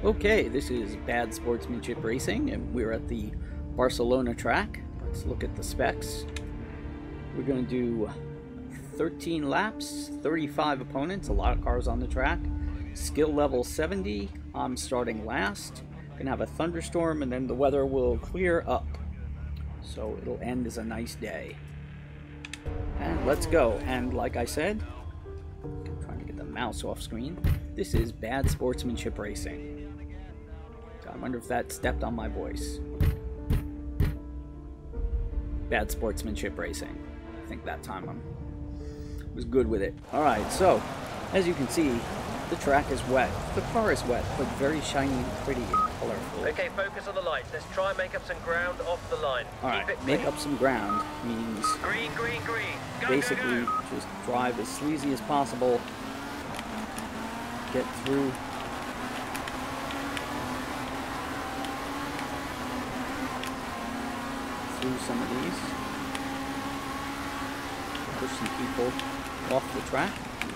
Okay, this is Bad Sportsmanship Racing, and we're at the Barcelona track. Let's look at the specs. We're going to do 13 laps, 35 opponents, a lot of cars on the track. Skill level 70, I'm starting last. Gonna have a thunderstorm, and then the weather will clear up. So it'll end as a nice day. And let's go. And like I said, I'm trying to get the mouse off screen. This is Bad Sportsmanship Racing. I wonder if that stepped on my voice. Bad Sportsmanship Racing. I think that time I was good with it. Alright, so, as you can see, the track is wet. The car is wet, but very shiny and pretty and colorful. Okay, focus on the lights. Let's try and make up some ground off the line. Alright, make up some ground means green, green, green. Go, basically go, go. just drive as sleazy as possible. Get through. Some of these. Push some people off the track.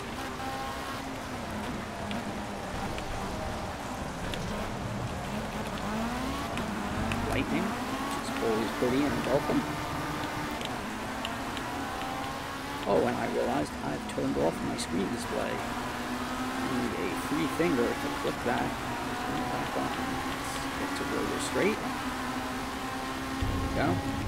Lightning, which is always pretty and welcome. Oh, and I realized I've turned off my screen display. I need a free finger to click that. Turn it back on. Let's get to where we're straight. There we go.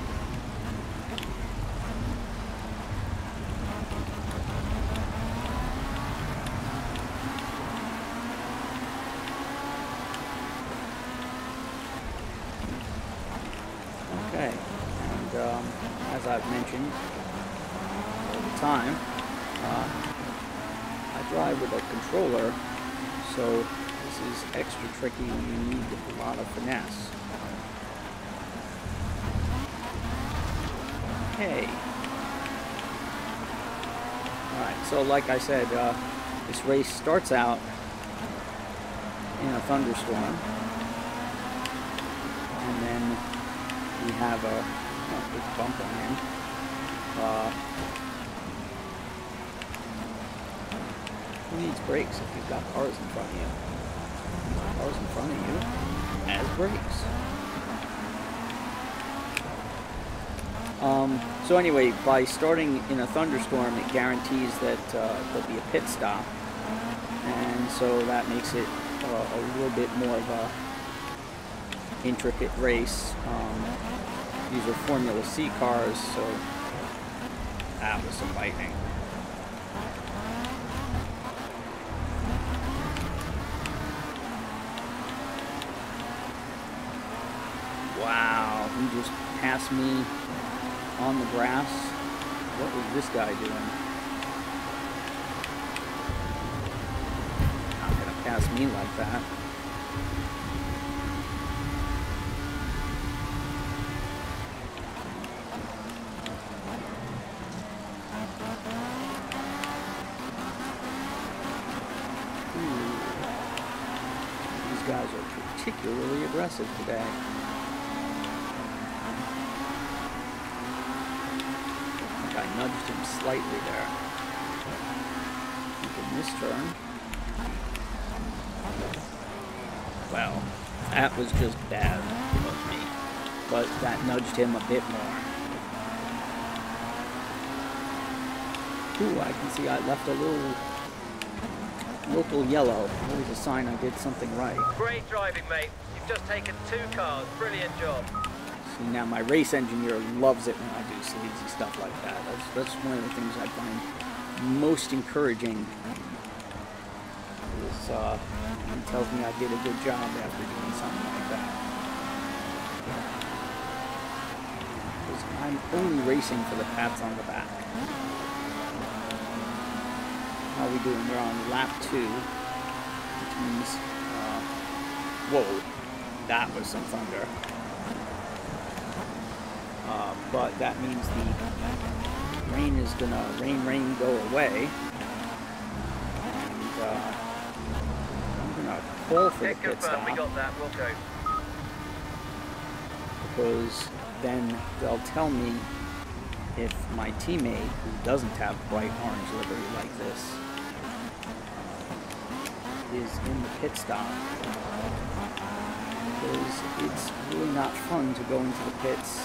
Okay, and as I've mentioned all the time, I drive with a controller, so this is extra tricky when you need a lot of finesse. Okay. Alright, so like I said, this race starts out in a thunderstorm, and then we have a big bump on him. Who needs brakes if you've got cars in front of you? Cars in front of you as brakes. So anyway, by starting in a thunderstorm, it guarantees that there'll be a pit stop, and so that makes it a little bit more of a intricate race. These are Formula C cars, so that was some lightning. Wow, he just passed me on the grass. What was this guy doing? Not gonna pass me like that. These guys are particularly aggressive today. I nudged him slightly there. In this turn. Well, that was just bad of me. But that nudged him a bit more. Ooh, I can see I left a little local yellow. Always a sign I did something right. Great driving, mate. You've just taken 2 cars. Brilliant job. See, now my race engineer loves it when I do sleazy stuff like that. That's one of the things I find most encouraging. Is he tells me I did a good job after doing something like that. Because I'm only racing for the pats on the back. How are we doing? We're on lap 2, which means, whoa, that was some thunder. But that means the rain is gonna rain go away, and I'm gonna call for the pit stop. We got that. We'll go. Because then they'll tell me if my teammate who doesn't have bright orange livery like this is in the pit stop. because it's really not fun to go into the pits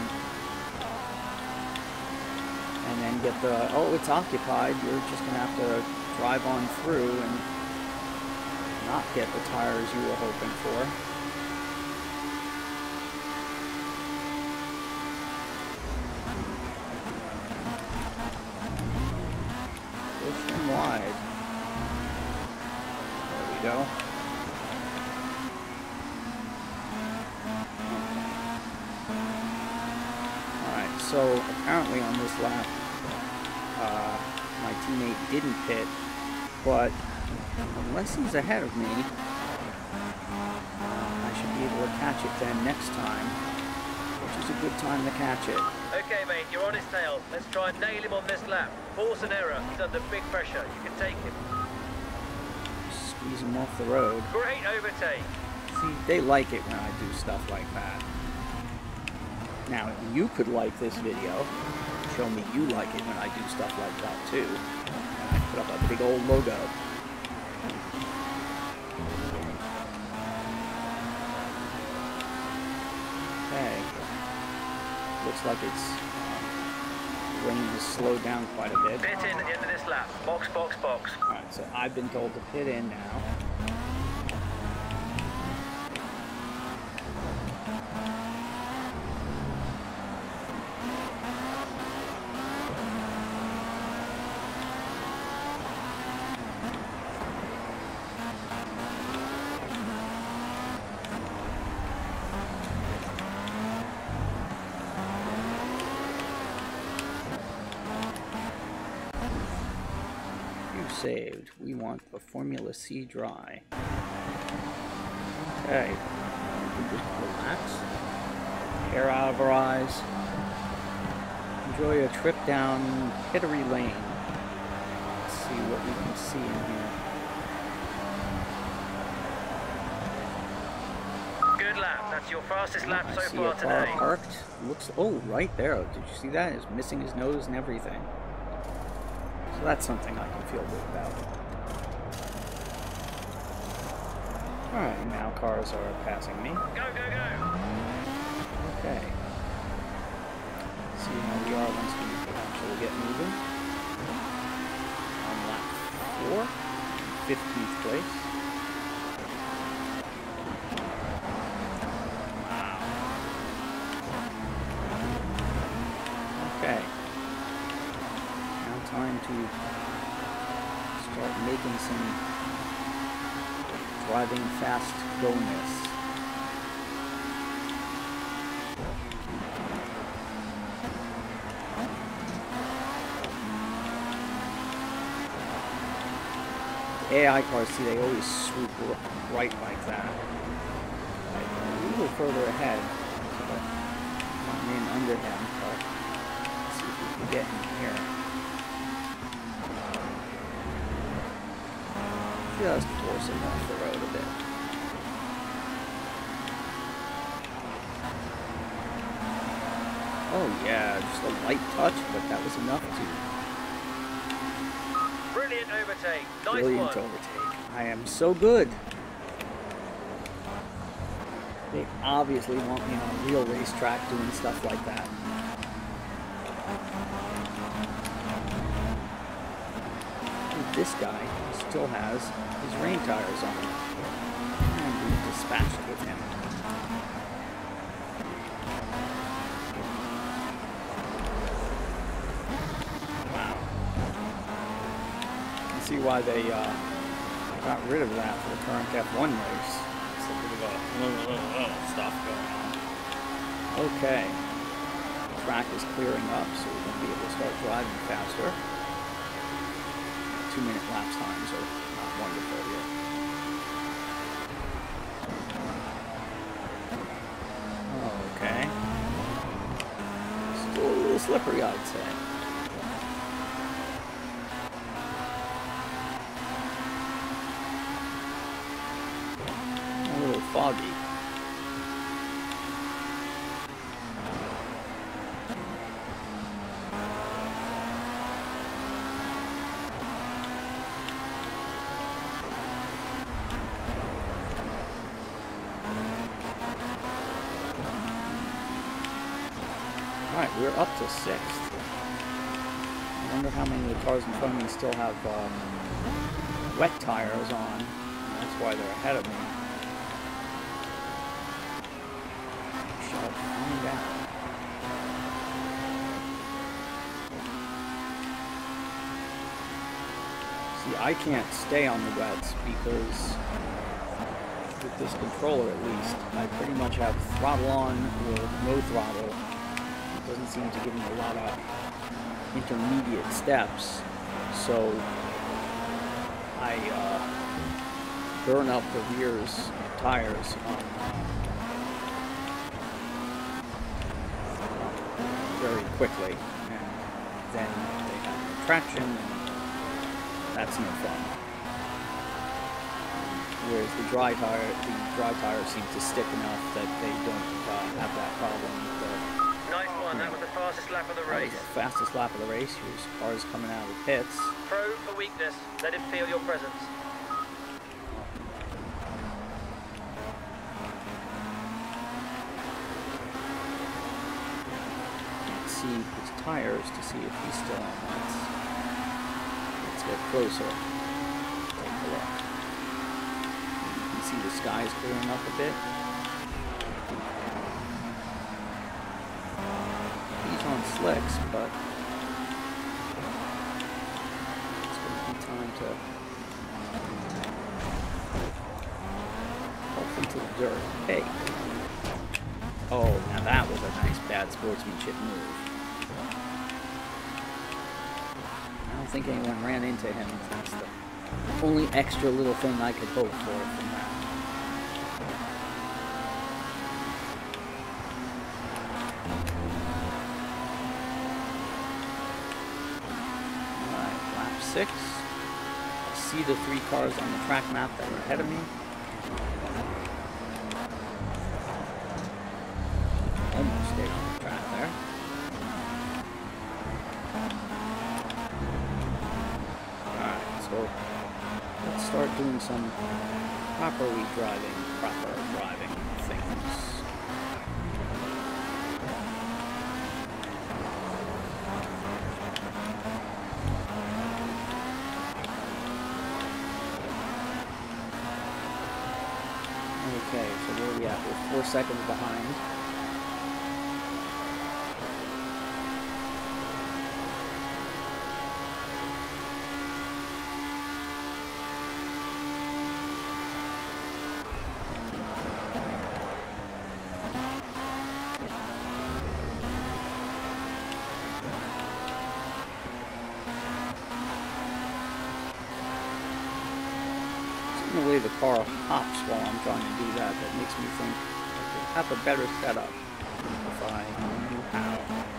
and then get the, oh, it's occupied. You're just going to have to drive on through and not get the tires you were hoping for. Push them wide. There we go. Alright, so apparently on this lap, my teammate didn't pit, but unless he's ahead of me, I should be able to catch it then next time, which is a good time to catch it. Okay, mate, you're on his tail. Let's try and nail him on this lap. Force an error. He's under big pressure. You can take him. Squeeze him off the road. Great overtake. See, they like it when I do stuff like that. Now, you could like this video. Show me you like it when I do stuff like that too. I put up a big old logo. Okay. Looks like it's rain has slowed down quite a bit. Pit in at the end of this lap. Box, box, box. Alright, so I've been told to pit in now. Saved. We want the Formula C dry. Okay. We just relax. Air out of our eyes. Enjoy a trip down Pittery Lane. Let's see what we can see in here. Good lap. That's your fastest lap so I see far a car today. parked. Looks, oh, right there. Did you see that? It's missing his nose and everything. So that's something I can feel good about. Alright, now cars are passing me. Go, go, go! Okay. See how we are once we actually get moving. On lap 4, 15th place. Wow. Okay. Now time to start making some driving fast go-ness. AI cars, see, they always swoop right like that. Like, a little further ahead, but I'm in under him, but let's see if we can get him here. Just force him off the road a bit. Oh yeah, just a light touch, but that was enough to... Brilliant overtake. Nice Brilliant one. overtake. I am so good. They obviously want me on a real racetrack doing stuff like that. And this guy still has his rain tires on. And we dispatched with him. See why they got rid of that for the current F1 race. It's a bit of a stuff going on. Okay. The track is clearing up, so we're going to be able to start driving faster. 2-minute lapse times are not wonderful yet. Okay. Still a little slippery, I'd say. Foggy. Alright, we're up to 6th. I wonder how many of the cars in front of me still have wet tires on. That's why they're ahead of me. Shall find out. See, I can't stay on the wets because with this controller at least, I pretty much have throttle on or no throttle. It doesn't seem to give me a lot of intermediate steps, so I burn up the rear's tires very quickly, and then they have traction, and that's no fun. Whereas the dry tires seem to stick enough that they don't have that problem. Nice one, that was the fastest lap of the race. That was the fastest lap of the race. Here's cars coming out of the pits. Probe for weakness, let him feel your presence. Can't see his tires to see if he's still on. Let's get closer. Take a look. You can see the sky's clearing up a bit. On slicks, but it's going to be time to off into the dirt. Hey! Oh, now that was a nice bad sportsmanship move. I don't think anyone ran into him. That's the only extra little thing I could hope for from that. I see the 3 cars on the track map that are ahead of me. Almost stayed on the track there. Alright, so let's start doing some proper driving things. Okay, so where are we at? We're 4 seconds behind. The way the car hops while I'm trying to do that makes me think I could have a better setup if I knew how.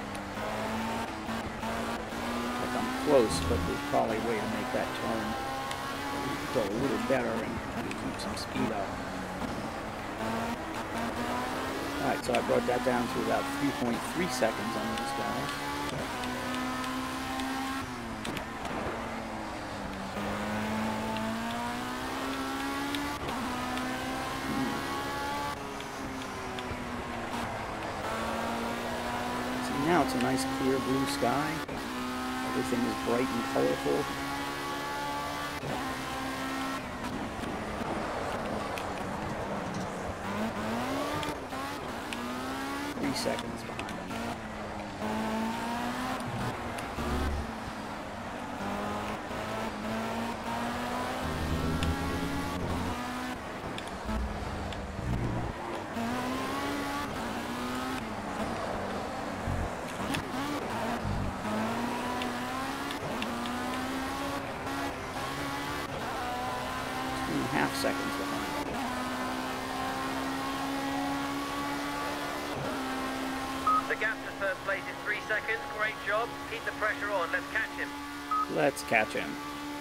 Like I'm close, but there's probably a way to make that turn go a little better and keep some speed up. Alright, so I brought that down to about 3.3 seconds on these guys. Now it's a nice clear blue sky. Everything is bright and colorful. Three seconds behind them. Half seconds behind. The gap to third place is 3 seconds. Great job. Keep the pressure on. Let's catch him. Let's catch him.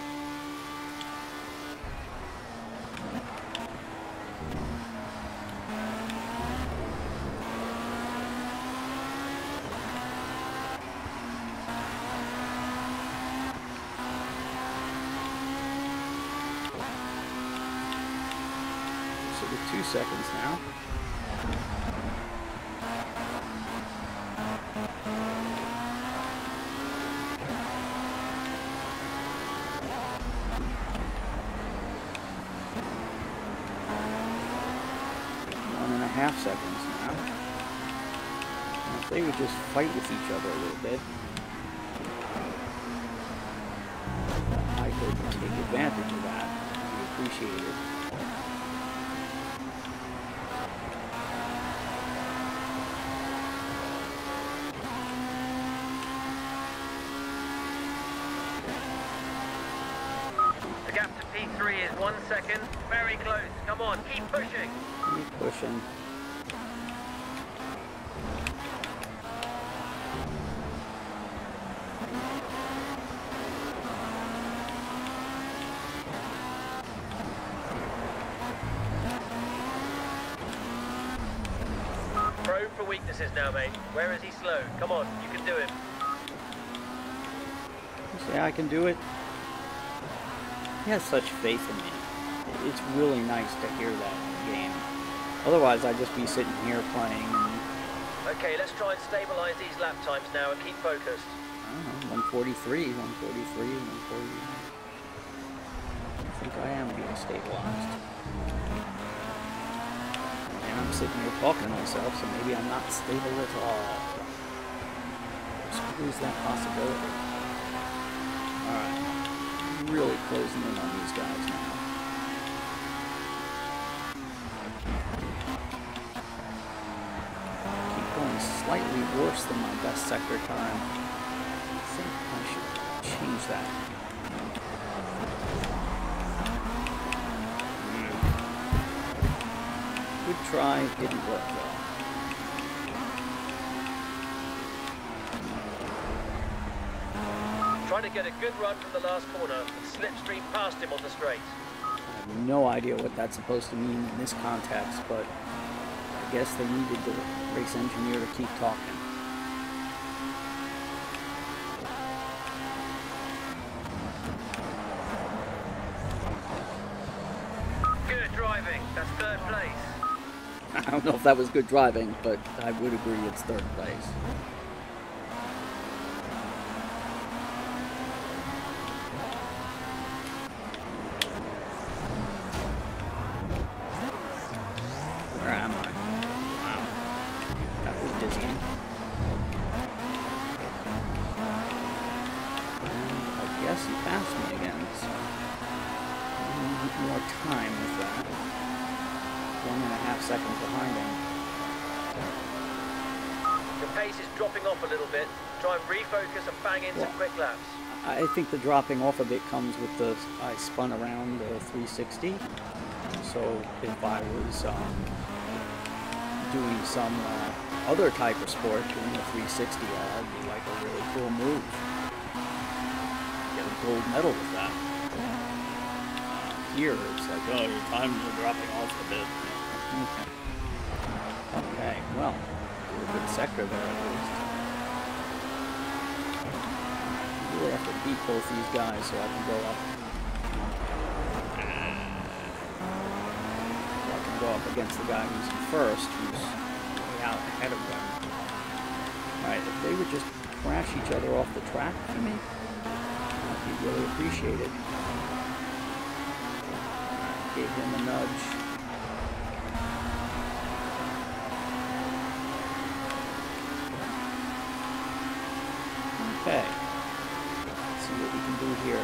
So we're 2 seconds now. 1.5 seconds now. Now, if they would just fight with each other a little bit, I could take advantage of that. I'd appreciate it. The gap to P3 is 1 second. Very close. Come on, keep pushing. Keep pushing. Probe for weaknesses now, mate. Where is he slow? Come on, you can do it. You say I can do it? He has such faith in me. It's really nice to hear that in the game. Otherwise, I'd just be sitting here playing and... Okay, let's try and stabilize these lap times now and keep focused. I don't know, 143, 143, 140. I think I am being stabilized. And I'm sitting here talking to myself, so maybe I'm not stable at all. Just lose that possibility. Alright. Really closing in on these guys now. Keep going slightly worse than my best sector time. I think I should change that. Good try, didn't work though. Trying to get a good run from the last corner and slipstream past him on the straight. I have no idea what that's supposed to mean in this context, but I guess they needed the race engineer to keep talking. Good driving. That's third place. I don't know if that was good driving, but I would agree it's third place. Where am I? Wow. That was dizzying. And I guess he passed me again, so I need more time with that. 1.5 seconds behind him. Your pace is dropping off a little bit. Try and refocus and bang in some quick laps. I think the dropping off a bit comes with the I spun around the 360. So if I was doing some other type of sport, doing a 360, that'd be like a really cool move. Get a gold medal with that. Here it's like, oh, your times are dropping off a bit. Okay, well, a good sector there at least. I really have to beat both these guys so I can go up. So I can go up against the guy who's in first, who's way out ahead of them. Alright, if they would just crash each other off the track for me, that'd be really appreciated. Gave him a nudge. Okay. Let's see what we can do here.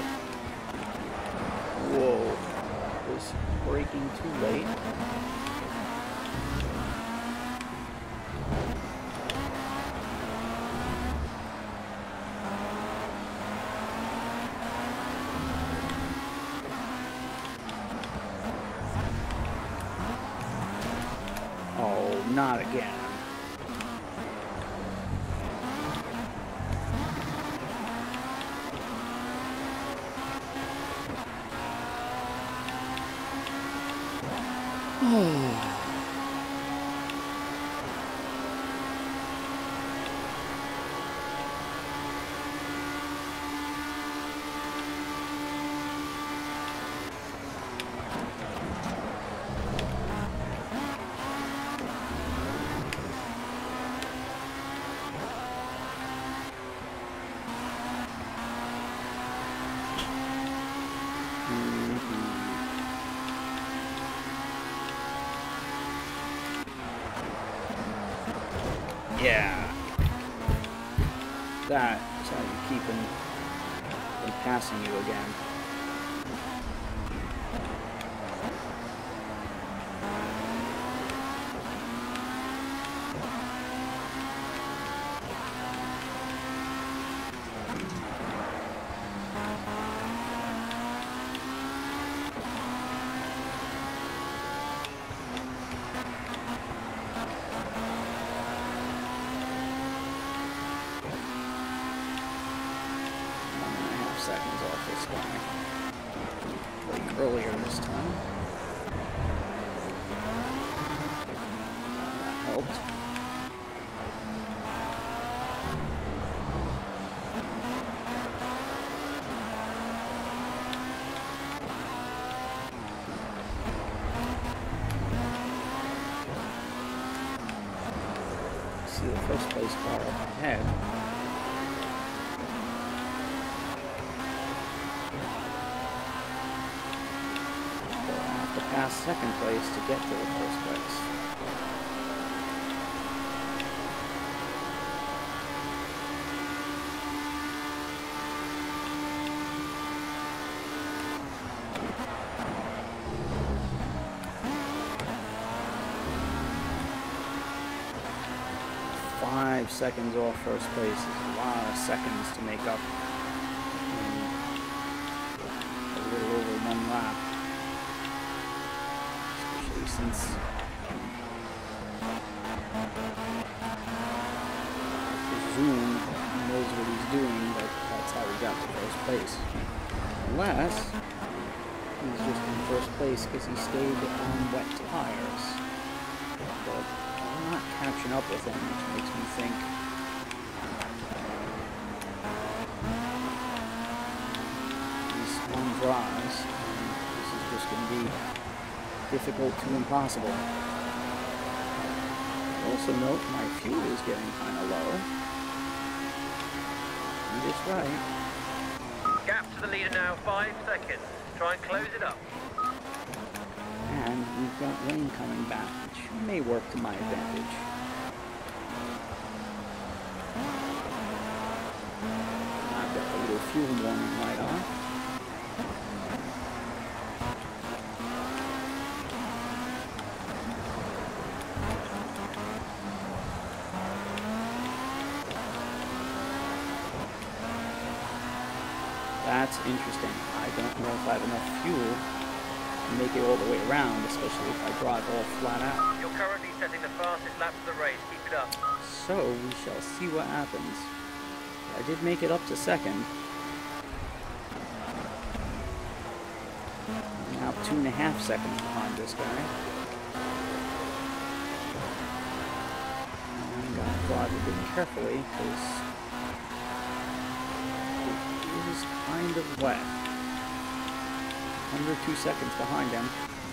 Whoa. Was braking too late. Oh, not again. Yeah. That's how you keep him from passing you again. Seconds off this guy. Like earlier this time. That helped. See the first place car up ahead. Pass second place to get to the first place. Five seconds off first place is a lot of seconds to make up in a little over one lap. Since I presume he knows what he's doing, but that's how he got to first place. Unless he's just in first place because he stayed on wet tires. But I'm not catching up with him, which makes me think he's on dries, and this is just going to be difficult to impossible. Also note my fuel is getting kind of low. And it's right. Gap to the leader now, 5 seconds. Try and close it up. And we've got rain coming back, which may work to my advantage. I've got the little fuel warning light on. That's interesting. I don't know if I have enough fuel to make it all the way around, especially if I drive all flat out. You're currently setting the fastest lap of the race. Keep it up. So, we shall see what happens. I did make it up to second. I'm now 2.5 seconds behind this guy. And I'm gonna drive a bit carefully, because is kind of wet. Under 2 seconds behind him.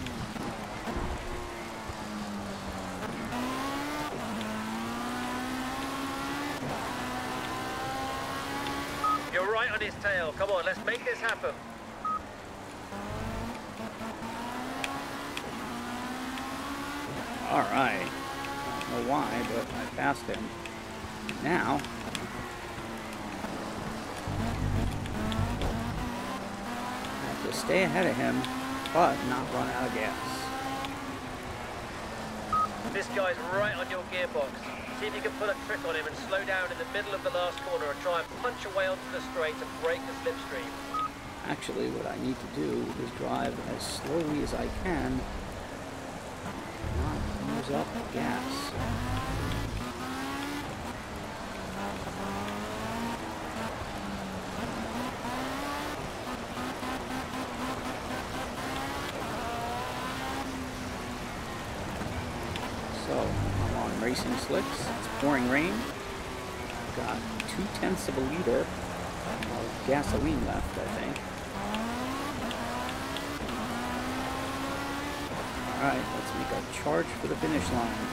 You're right on his tail. Come on, let's make this happen. Alright. I don't know why, but I passed him. Now, stay ahead of him, but not run out of gas. This guy's right on your gearbox. See if you can pull a trick on him and slow down in the middle of the last corner and try and punch away onto the straight and break the slipstream. Actually, what I need to do is drive as slowly as I can, not use up gas. So, I'm on racing slicks, it's pouring rain, I've got 2/10 of a liter of gasoline left, I think. Alright, let's make a charge for the finish line.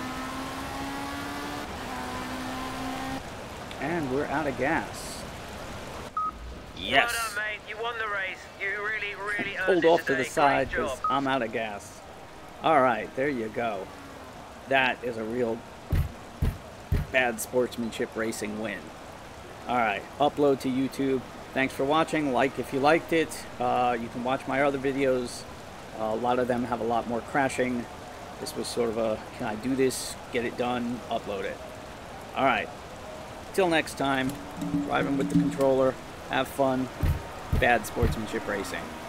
And we're out of gas. Yes! Well done, mate. You won the race. You really earned Pulled it off today. to the side Great because job. I'm out of gas. Alright, there you go. That is a real Bad Sportsmanship Racing win. Alright, upload to YouTube. Thanks for watching. Like if you liked it. You can watch my other videos. A lot of them have a lot more crashing. This was sort of a, can I do this, get it done, upload it. Alright, till next time, driving with the controller, have fun, Bad Sportsmanship Racing.